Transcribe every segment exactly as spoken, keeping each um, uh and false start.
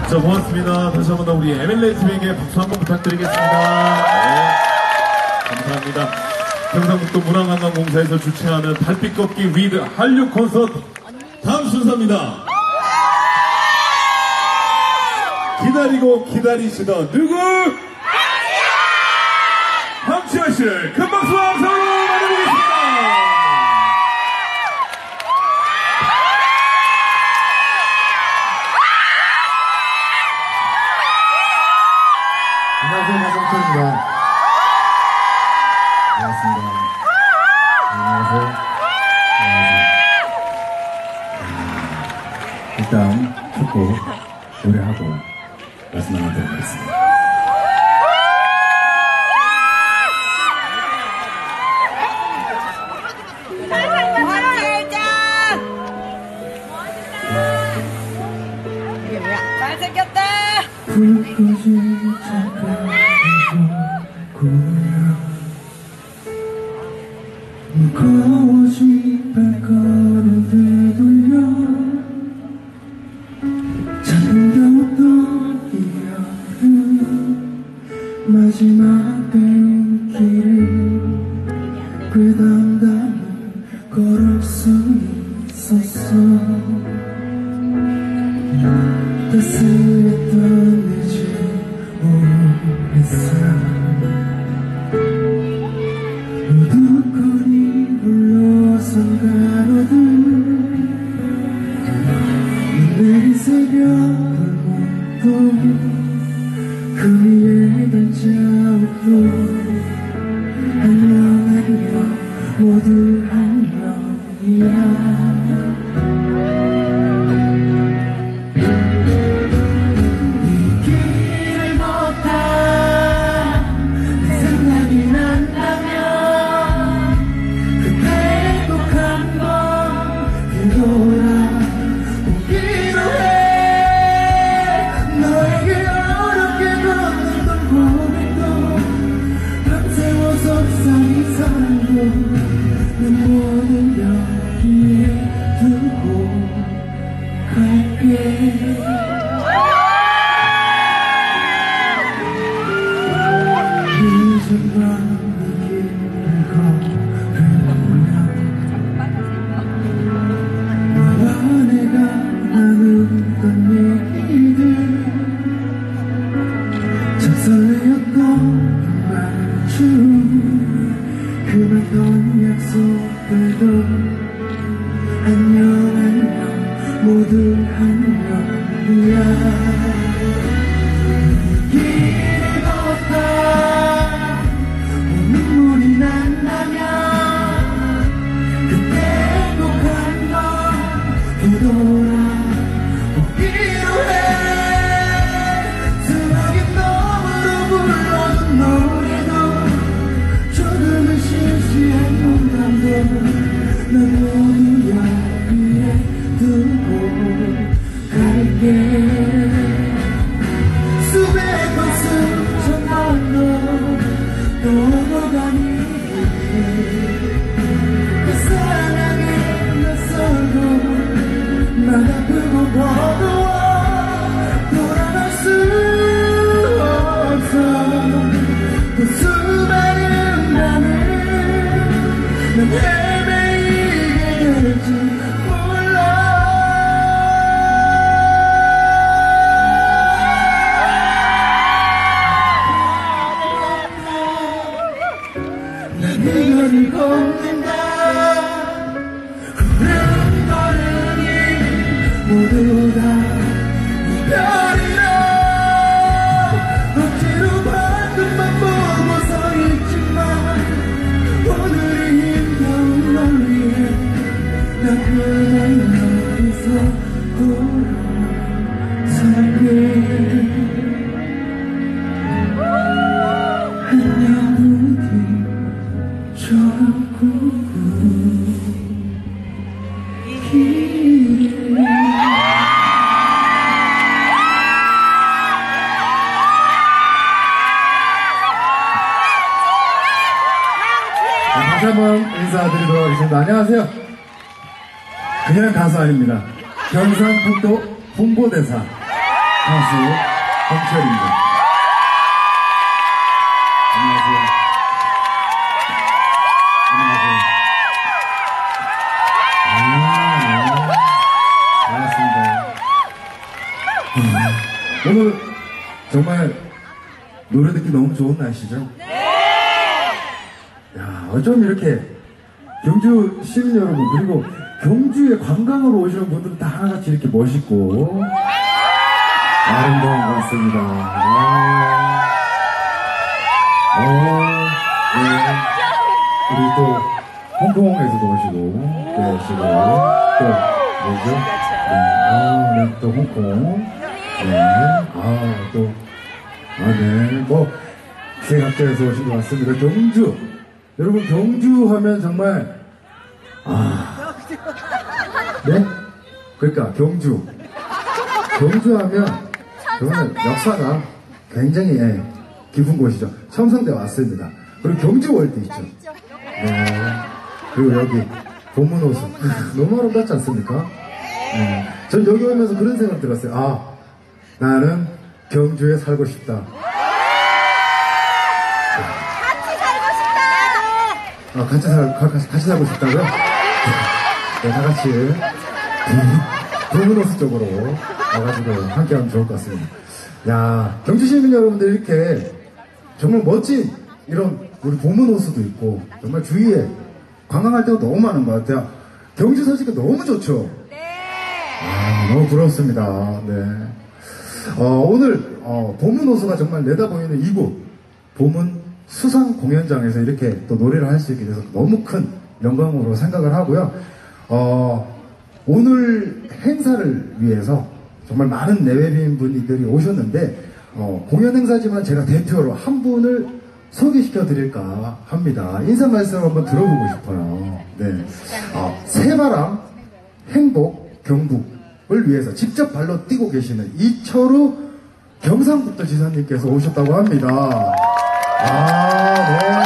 자, 고맙습니다. 다시 한번 더 우리 엠엘에이 팀에게 박수 한번 부탁드리겠습니다. 네, 감사합니다. 경상북도 문화관광공사에서 주최하는 달빛 걷기 위드 한류 콘서트 다음 순서입니다. 기다리고 기다리시던 누구? 황치현 씨를 큰 박수와 함성으로 맞이하겠습니다. 안녕하세요, 박성철입니다. 반갑습니다. 안녕하세요. 안녕하세요. 일단 첫 곡 노래하고 말씀 나누도록 하겠습니다. 잘생겼다! 불 꺼진 잠깐에서 고요 무거워진 발걸음 되돌려 잠겨왔던 이 여름 마지막 배움길을 꽤 담담히 걸을 수 있었어. 따스했던 내 집 오랫사 우두커니 불러선 가로등 내린 새벽을 못 그 위에 단자욱도 안녕 안녕 모두 안녕이야. 그만던 약속들도 안녕 안녕 모두 안녕이야. 길을 걷다 눈물이 난다면 그때 꼭 한 번 되돌아오기로 해. 수많은 너머로 불러준 노래도 조금은 실시한 농담도 난 모두 여기에 두고 갈게. 수백 번 수천 번도 넘어가니 그 사랑에 낯설고 난 아프고 버거워 돌아갈 수 없어. 그 수많은 밤을 난 헤매이게 될지 몰라. 난 이별을 걷는다. 푸른 걸음이 모두 다 이별이라. 억지로 방금만 보고 서 있지만 오늘이 힘겨운 널 위해 난 그냥 여기서 돌아설게. 안녕 부디처럼 꿈꾸는 길에. 다시 한번 인사드리도록 하겠습니다. 안녕하세요. 그냥 가수 아닙니다. 경상북도 홍보대사 가수 홍철입니다. 안녕하세요. 안녕하세요. 아, 네. 반갑습니다. 음, 오늘 정말 노래 듣기 너무 좋은 날씨죠? 네! 야, 어쩜 이렇게 경주 시민 여러분, 그리고 경주에 관광으로 오시는 분들은 다 하나같이 이렇게 멋있고 아름다운 것 같습니다. 아, 어, 네. 우리 또 홍콩에서도 오시고 계시고 또 뭐죠? 네, 아, 네, 또 홍콩, 네, 아, 또, 아, 네, 뭐 세각도에서 오신 것 같습니다. 경주, 여러분 경주 하면 정말 아, 네, 그러니까 경주, 경주 하면 정말 역사가 굉장히 예, 깊은 곳이죠. 첨성대 왔습니다. 그리고 경주 월드 있죠. 네. 그리고 여기 봄문호수 너무 아름답지 않습니까? 네. 전 여기 오면서 그런 생각 들었어요. 아, 나는 경주에 살고 싶다. 같이 살고 싶다. 아, 같이 살 같이, 같이 살고 싶다고요? 네, 다 같이 봄문호수 쪽으로 와가지고 함께하면 좋을 것 같습니다. 야, 경주 시민 여러분들 이렇게 정말 멋진 이런 우리 봄문호수도 있고 정말 주위에 관광할 때도 너무 많은 것 같아요. 경주 소식이 너무 좋죠. 네. 아, 너무 부럽습니다. 네. 어, 오늘 어, 봄문호수가 정말 내다보이는 이곳 봄은 수상 공연장에서 이렇게 또 노래를 할 수 있게 돼서 너무 큰 영광으로 생각을 하고요. 어, 오늘 행사를 위해서 정말 많은 내외빈 분들이 오셨는데 어, 공연 행사지만 제가 대표로 한 분을 소개시켜 드릴까 합니다. 인사 말씀 한번 들어보고 싶어요. 네. 어, 새바람 행복 경북을 위해서 직접 발로 뛰고 계시는 이철우 경상북도 지사님께서 오셨다고 합니다. 아, 네.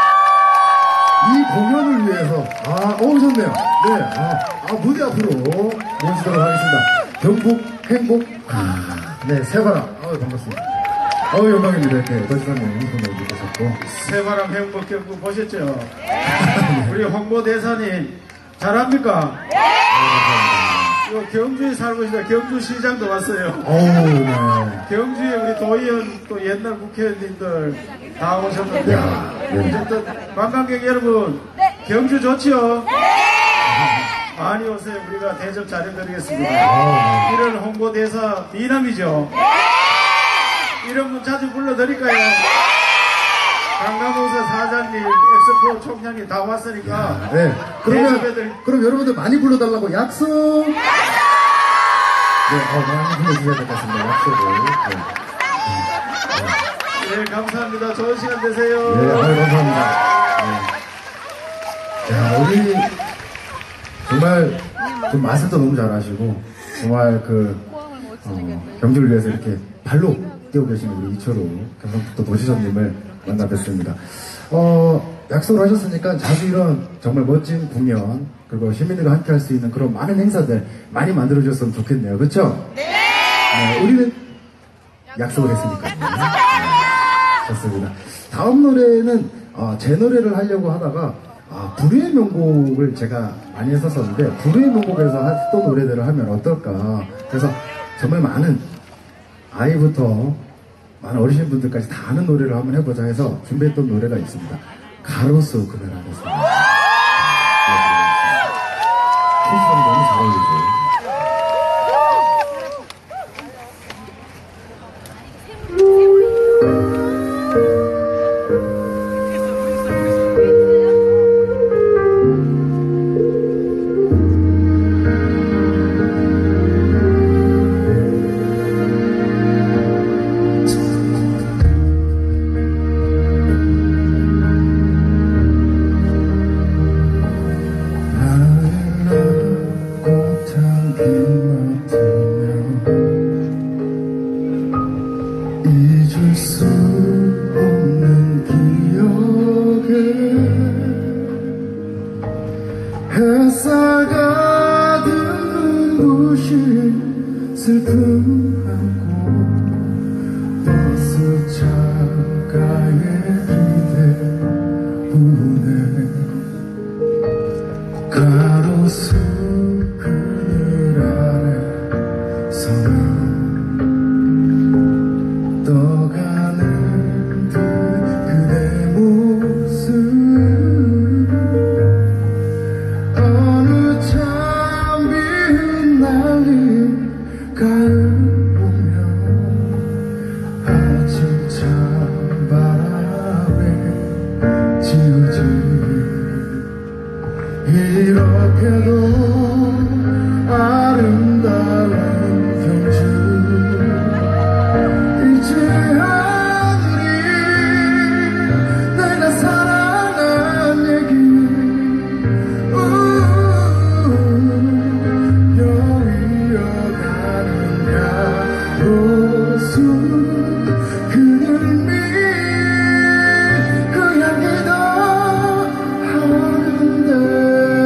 이 공연을 위해서 아, 오셨네요. 네. 아, 아, 무대 앞으로 모시도록 하겠습니다. 경북 행복 아, 네, 새바람. 아, 반갑습니다. 어우, 영광입니다. 이렇게 도시사님 인터뷰를 해주셨고. 새바람 행복 경북 보셨죠? 우리 홍보대사님 잘합니까? 네! 요 경주에 살고 있다. 경주시장도 왔어요. 어우, 네. 경주에 우리 도의원 또 옛날 국회의원님들 다 오셨는데 야, 네. 어쨌든 관광객 여러분 경주 좋지요? 많이 오세요. 우리가 대접 잘해드리겠습니다. 아, 이런 홍보대사 미남이죠? 이런 분 자주 불러드릴까요? 강남호사 사장님, 엑스포 총장님 다 왔으니까. 네. 그러면, 대접해드릴... 그럼 여러분들 많이 불러달라고 약속! 네, 어, 많이 불러주셔야 될 것 같습니다. 약속을. 네. 네, 감사합니다. 좋은 시간 되세요. 네, 아유, 감사합니다. 네. 야, 우리, 정말, 좀 말씀도 너무 잘하시고, 정말 그, 어, 경주를 위해서 이렇게 발로 뛰고 계시는 우리 이철우 경상북도 도시장님을 만나 뵙습니다. 어, 약속을 하셨으니까 자주 이런 정말 멋진 공연, 그리고 시민들과 함께 할 수 있는 그런 많은 행사들 많이 만들어주셨으면 좋겠네요. 그렇죠? 네! 네, 우리는 약속을 했으니까. 네. 좋습니다. 다음 노래는 어, 제 노래를 하려고 하다가 아, 불후의 명곡을 제가 많이 했었었는데 불후의 명곡에서 했던 노래들을 하면 어떨까. 그래서 정말 많은 아이부터 많은 어르신분들까지 다 아는 노래를 한번 해보자 해서 준비했던 노래가 있습니다. 가로수 그늘 하겠습니다. 코스가 너무 잘 어울리죠. 잊을 수 없는 기억에 햇살 가득 눈부신 슬픔 안고 버스 창가에 기대보네 가로수 그늘 아래 서면 떠가는 듯 그대 모습 어느 참 비운 날이 가을 보면 아침 찬바람에 지우지 이렇게도 아름다운 경주 잊지 않으리 내가 사랑한 얘기 여위어가는 가로수 그늘 밑 그 향기도 하는데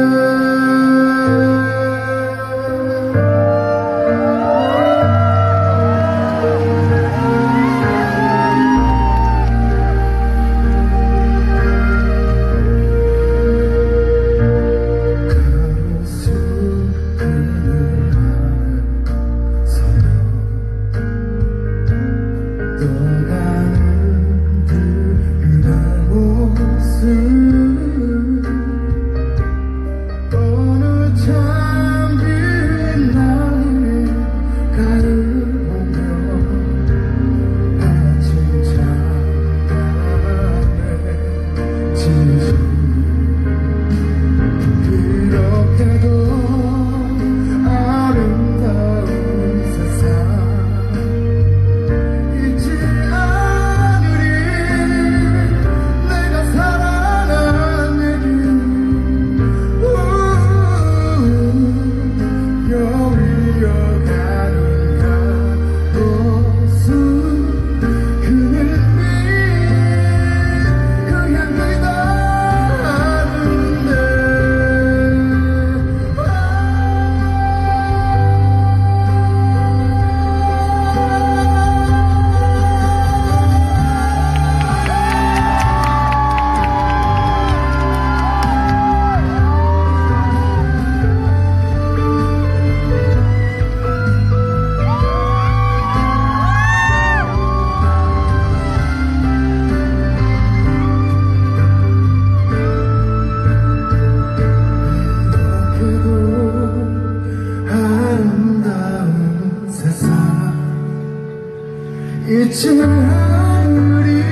잊지 않으리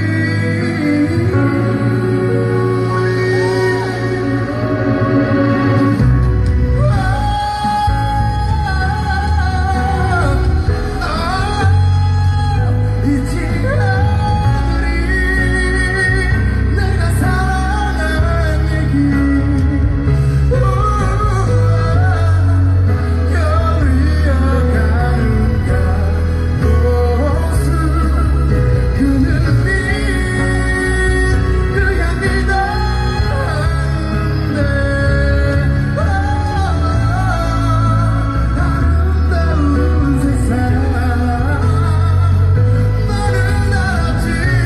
잊지 않으리 내가 사랑한 얘기 여위어가는 가로수 그늘 밑 그 향기 나는데 아름다운 세상 너는 알았지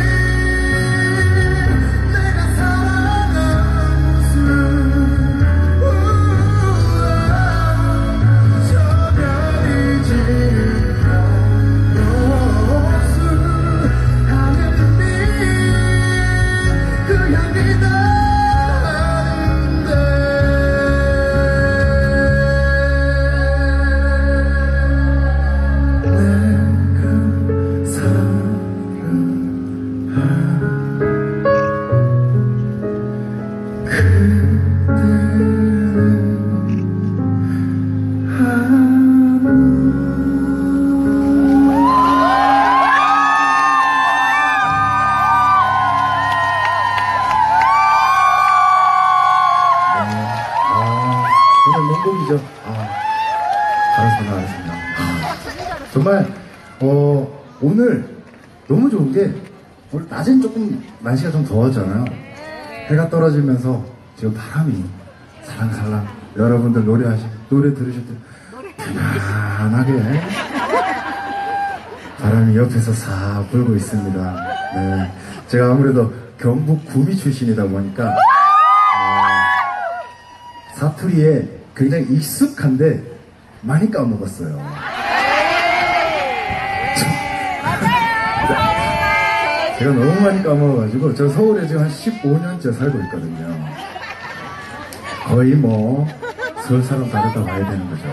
내가 사랑한 모습 저별이 지는 가로수 하늘 밑 그 향기 나는데 내가 사랑한 그대는 아, 오늘 명곡이죠. 아, 알았습니다, 알았습니다. 아, 정말, 어, 오늘 너무 좋은 게, 오늘 낮엔 조금 날씨가 좀 더웠잖아요. 해가 떨어지면서 지금 바람이 살랑살랑 여러분들 노래하시, 노래 들으실 때 편안하게 바람이 옆에서 싹 불고 있습니다. 네. 제가 아무래도 경북 구미 출신이다 보니까 어, 사투리에 굉장히 익숙한데 많이 까먹었어요. 제가 너무 많이 까먹어가지고 저 서울에 지금 한 십오 년째 살고 있거든요. 거의 뭐 서울 사람 다르다 봐야 되는 거죠.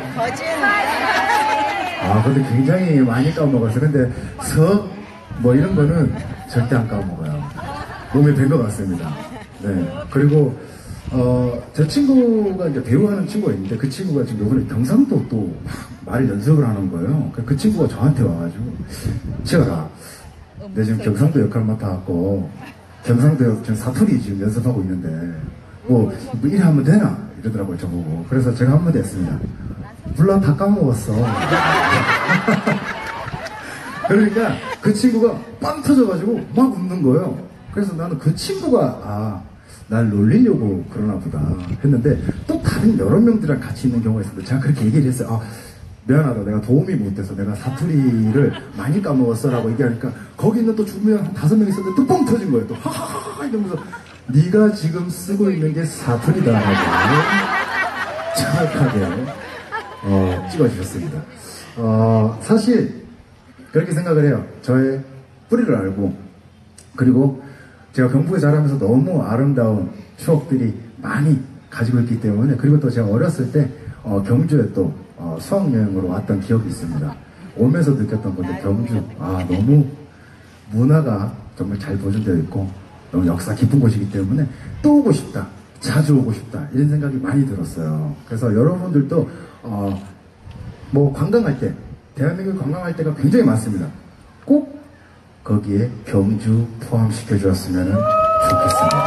아 근데 굉장히 많이 까먹었어요. 근데 서 뭐 이런 거는 절대 안 까먹어요. 몸에 밴 것 같습니다. 네. 그리고 어, 제 친구가 이제 배우하는 친구가 있는데 그 친구가 지금 요번에 경상도 또 막 말을 연습을 하는 거예요. 그 친구가 저한테 와가지고 치아라 내 지금 경상도 역할 맡아갖고 경상도 역 지금 사투리 지금 연습하고 있는데 뭐, 뭐 이래 하면 되나 이러더라고요 저보고. 그래서 제가 한마디 했습니다. 몰라 다 까먹었어. 그러니까 그 친구가 빵 터져가지고 막 웃는 거예요. 그래서 나는 그 친구가 아 날 놀리려고 그러나 보다 했는데 또 다른 여러 명들이랑 같이 있는 경우가 있었는데 제가 그렇게 얘기를 했어요. 아 미안하다 내가 도움이 못돼서 내가 사투리를 많이 까먹었어 라고 얘기하니까 거기 있는 또 주변 한 다섯 명 있었는데 또 뻥 터진 거예요. 또 하하하 이러면서 네가 지금 쓰고 있는 게 사투리다 라고 정확하게 어, 찍어주셨습니다. 어, 사실 그렇게 생각을 해요. 저의 뿌리를 알고 그리고 제가 경북에 자라면서 너무 아름다운 추억들이 많이 가지고 있기 때문에 그리고 또 제가 어렸을 때 어, 경주에 또 어, 수학여행으로 왔던 기억이 있습니다. 오면서 느꼈던 건데 경주 아 너무 문화가 정말 잘 보존되어 있고 너무 역사 깊은 곳이기 때문에 또 오고 싶다 자주 오고 싶다 이런 생각이 많이 들었어요. 그래서 여러분들도 어, 뭐 관광할 때 대한민국 관광할 때가 굉장히 많습니다. 꼭 거기에 경주 포함시켜 주었으면 좋겠습니다.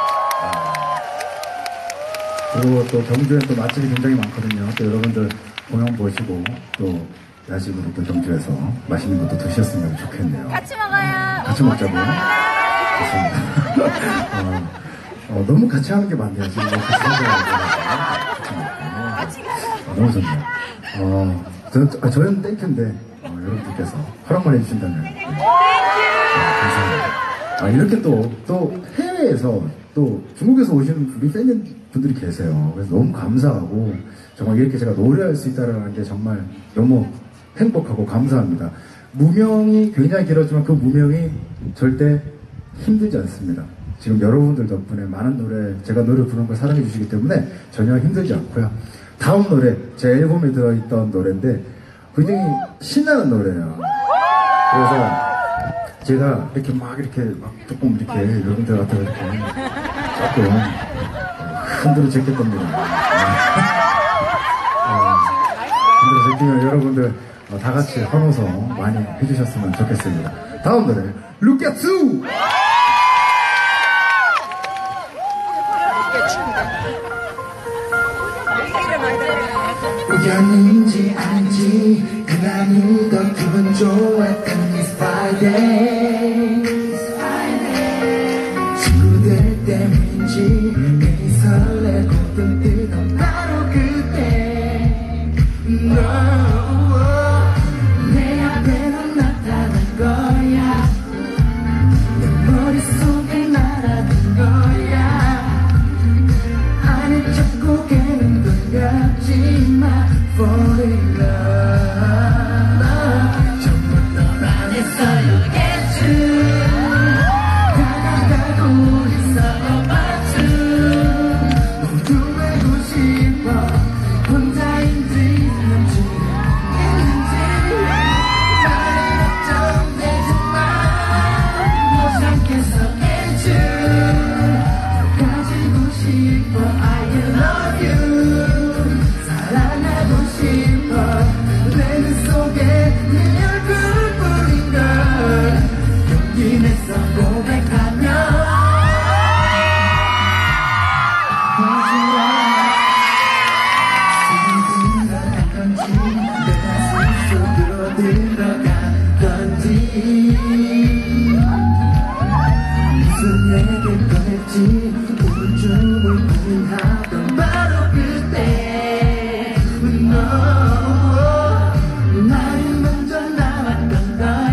그리고 또 경주에 또 맛집이 굉장히 많거든요. 또 여러분들 공연 보시고 또 야식으로 또 경주에서 맛있는 것도 드셨으면 좋겠네요. 같이 먹어요. 같이 먹자고요? 좋습니다. 어, 어, 너무 같이 하는 게 많네요. 지금 뭐 같이 하는 게 같이 먹고. 어, 너무 좋네요. 어, 저는, 아, 저는 땡큐인데 어, 여러분들께서 허락만 해주신다면 네. 아, 감사합니다. 아, 이렇게 또, 또 해외에서 또 중국에서 오시는 우리 팬분들이 계세요. 그래서 너무 감사하고 정말 이렇게 제가 노래할 수 있다는 게 정말 너무 행복하고 감사합니다. 무명이 굉장히 길었지만 그 무명이 절대 힘들지 않습니다. 지금 여러분들 덕분에 많은 노래, 제가 노래 부르는 걸 사랑해 주시기 때문에 전혀 힘들지 않고요. 다음 노래, 제 앨범에 들어있던 노래인데 굉장히 신나는 노래예요. 그래서 제가 이렇게 막 이렇게 막 조금 이렇게 여러분들 같은 이렇게 조금 흔들어 제낄 겁니다. 흔들어 제끼면 여러분들 다 같이 환호성 많이 해주셨으면 좋겠습니다. 다음 노래, Look at you! 우연인지 아닌지 그날이 더 기분 좋았던 It's Friday 친구들 때문인지 괜히 설레고 뜬뜨던 바로 그때 no, 내 앞에 넌 나타난 거야 내 머릿속에 날아든 거야 아니 저 고개는 돌렸지만 fall in love 전부 넌 아니었어요 get you 다가가고 있어 but you 모두 알고 싶어 혼자인지 있는지 있는지 나를 걱정되지만 못 참겠어 get you 가지고 싶어 I love you 사랑하고 싶어 내 눈 속에 네 얼굴뿐인걸 용기 내서 고백하면 거짓말 들어간 건지 내 가슴 속으로 들어간 건지 무슨 얘기를 꺼냈지 우울증을 고민하던 바로 그때 no, 나를 먼저 나왔던 거야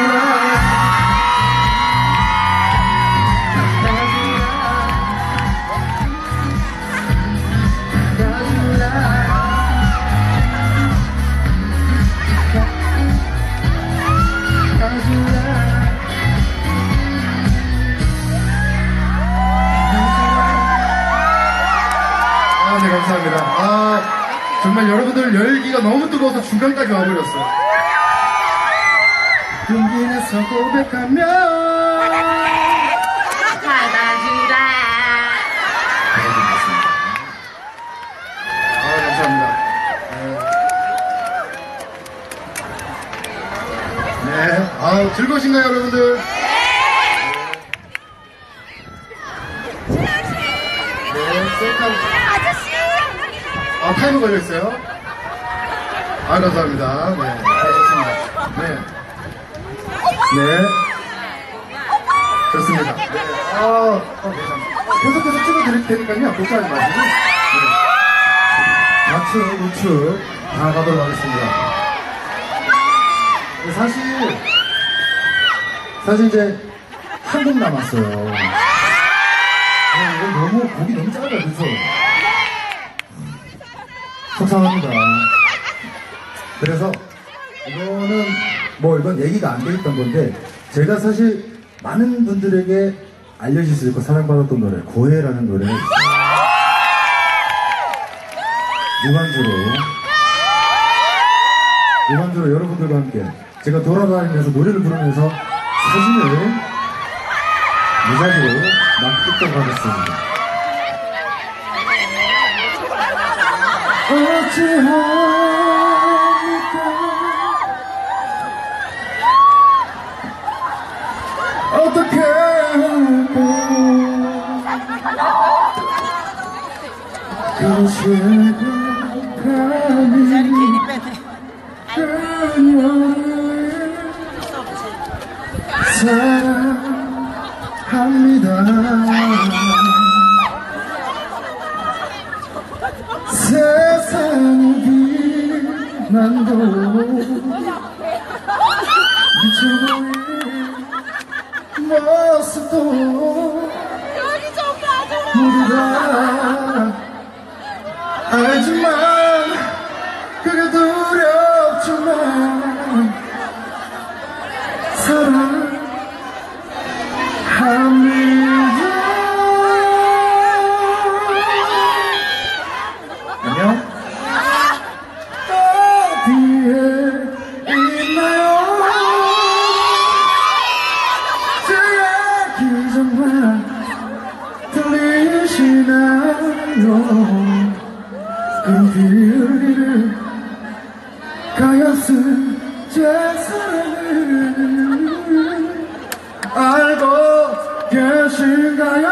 아, 네, 감사합니다. 아, 정말 여러분들 열기가 너무 뜨거워서 중간까지 와버렸어요. 용기 내서 고백하면 받아주라. 아, 감사합니다. 네. 네. 아, 즐거우신가요, 여러분들? 네, 셀카. 아저씨. 아, 타이머 걸렸어요? 아, 감사합니다. 네, 좋습니다. 네. 네. 좋습니다. 네. 아, 어, 감사합니다. 계속해서 찍어드릴 테니까요. 걱정하지 마시고. 네. 좌측, 우측 다 가도록 하겠습니다. 네, 사실, 사실 이제 한 곡 남았어요. 네, 이건 너무, 곡이 너무 짧아요. 그래서. 속상합니다. 그래서 이거는 뭐 이건 얘기가 안 돼 있던 건데 제가 사실 많은 분들에게 알려질 수 있고 사랑받았던 노래 고해라는 노래가 있어요. 무반주로 무반주로 여러분들과 함께 제가 돌아다니면서 노래를 부르면서 사진을 무작위로 막 찍도록 하겠습니다. 어찌합니까 어떻게 할까 그 시간이 그녀를 사랑합니다. 세상이 비난도 미쳐보인 모습도 모두 다 알지만 그게 두렵지만 사랑합니다. 안녕? 어디에 있나요? 제 얘기 정말 들리시나요? 그런 길을 가엾은 제 사랑을 알고 계신가요?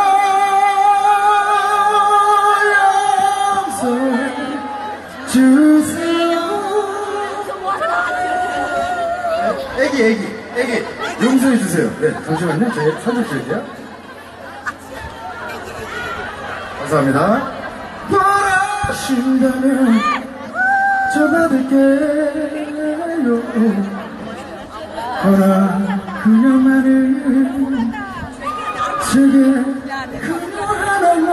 주세요. 애기, 애기, 애기. 용서해 주세요. 네, 잠시만요. 제가 사진 찍을게요. 감사합니다. 원하신다면 저 받을게요. 허락 그녀만을 제게 그녀 하나만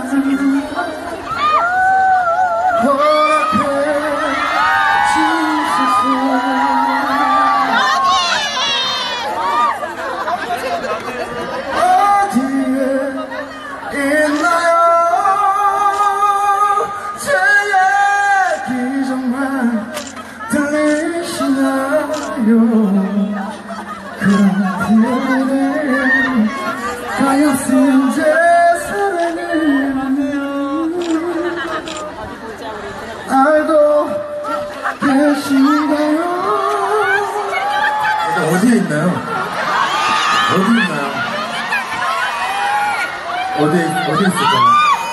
가엾은 제 사랑을 알고 계신가요? 어디에 있나요? 어디 있나요? 어디, 어디 있을까요?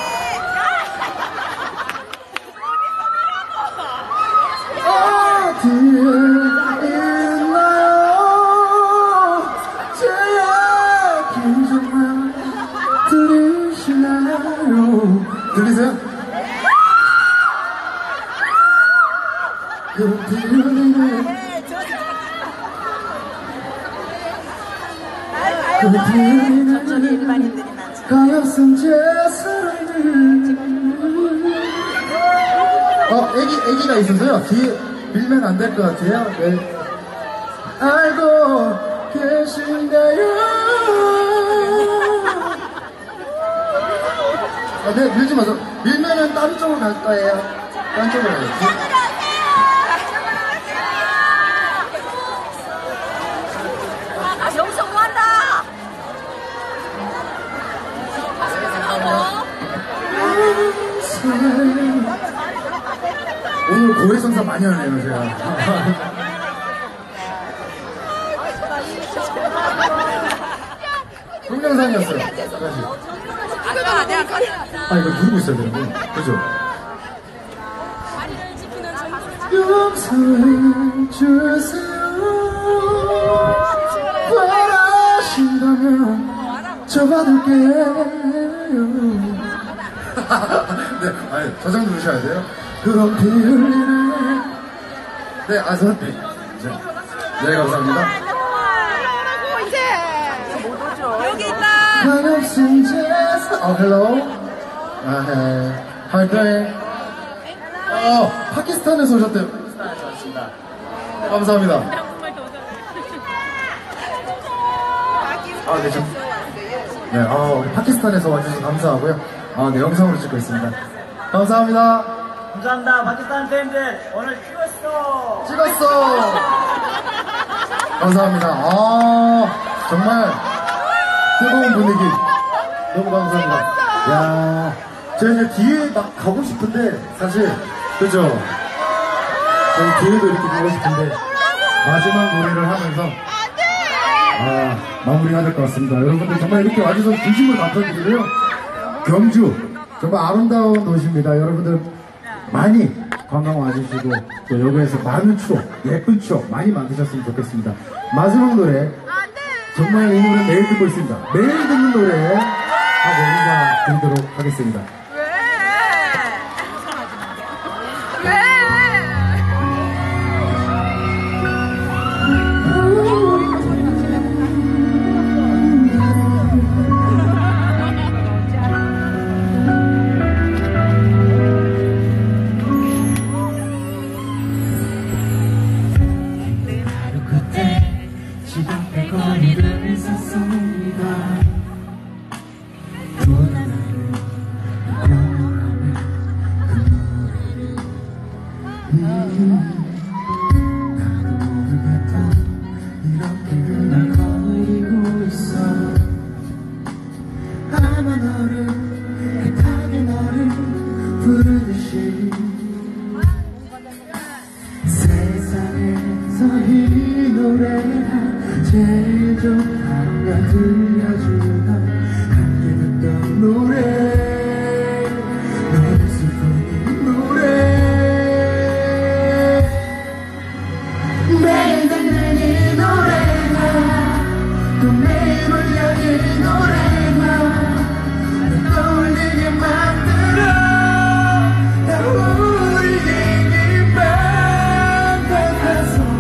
들리세요? 천천히 일반인들이 많죠. 가엾은 제 사랑을. 어, 애기, 애기가 있어서요. 뒤에 밀면 안 될 것 같아요. 네. 알고 계신가요? 아, 네, 밀지 마세요. 밀면은 딴 쪽으로 갈 거예요. 딴 쪽으로 가요. 아, 여기서 뭐 한다! 오늘 고해성사 많이 하네요, 제가. 동영상이었어요. 다시. 아까 내가 갔다. 아, 이거 누르고 있어야 되는데. 그죠? 용서해 주세요. 바라신다면 저 받을게요. 네, 아니, 저장 누르셔야 돼요. 그럼 비 흘리네. 네, 아, 선, 네. 자, 네, 감사합니다. 여기 있다! 가엾은 제사. 어, 헬로. 아, 네. 할까요? 어, 파키스탄에서 오셨대요. 파키스탄에서 왔습니다. 네, 감사합니다. 아, 네, 좀. 네, 아, 우리 파키스탄에서 와주셔서 감사하고요. 아, 네, 영상으로 찍고 있습니다. 감사합니다. 감사합니다. 파키스탄 팬들 오늘 찍었어. 찍었어! 감사합니다. 아, 정말 뜨거운 분위기. 너무 감사합니다. 야, 제가 이제 뒤에 막 가고 싶은데, 사실, 그죠? 저희 뒤에도 이렇게 가고 싶은데, 마지막 노래를 하면서, 아, 마무리해야 될 것 같습니다. 여러분들 정말 이렇게 와주셔서 진심으로 감사드리고요. 경주, 정말 아름다운 도시입니다. 여러분들 많이 관광 와주시고, 또 여기에서 많은 추억, 예쁜 추억 많이 만드셨으면 좋겠습니다. 마지막 노래, 정말 이 노래 매일 듣고 있습니다. 매일 듣는 노래 하고 인사 드리도록 하겠습니다. 왜? 왜? 하루 그때 집 앞에 거리를 섰습니다. 또 하나를 영원하는 그 노래를 음, 나도 모르게 또 이렇게 그날 거리고 있어. 아마 너를 애타게 너를 부르듯이 세상에서 이 노래가 제일 좋다면 들려주던 함께 듣던 노래 너의 슬픈 노래 매일 듣는 이 노래가 또 매일 울려 이 노래가 날 떠올리게 만들어 나 우리 얘기 반복해서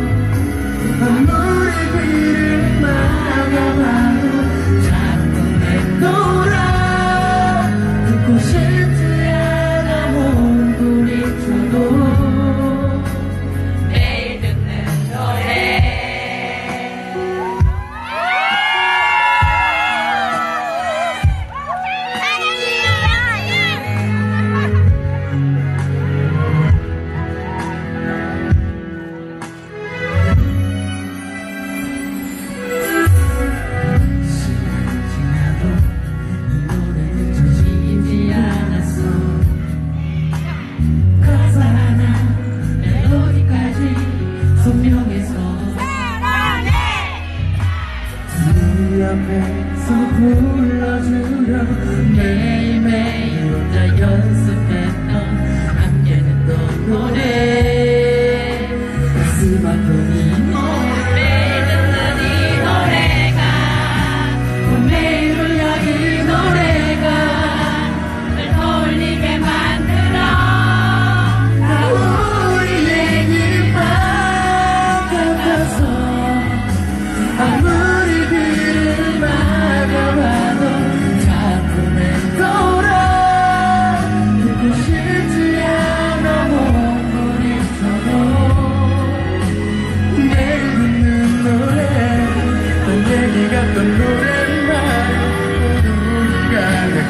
아무리 귀를 막아봐도 자꾸 내 돌아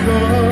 걸